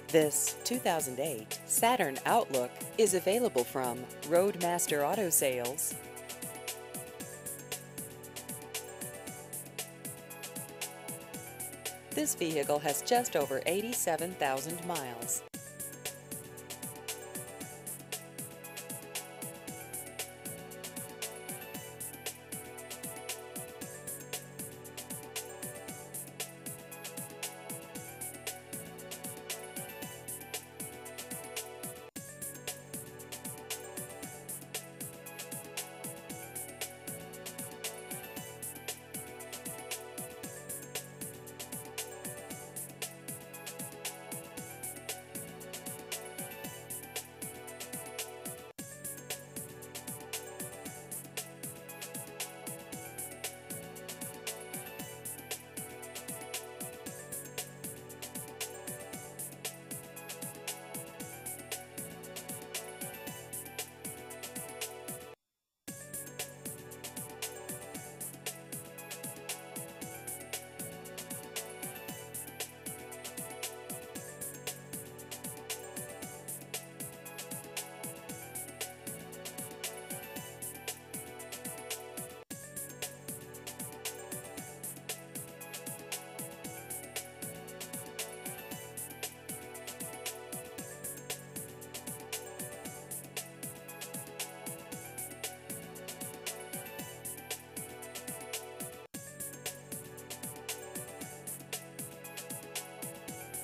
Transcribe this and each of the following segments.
This 2008 Saturn Outlook is available from Roadmaster Auto Sales. This vehicle has just over 87,000 miles.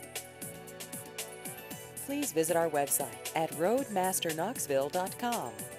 Please visit our website at roadmasterknoxville.com.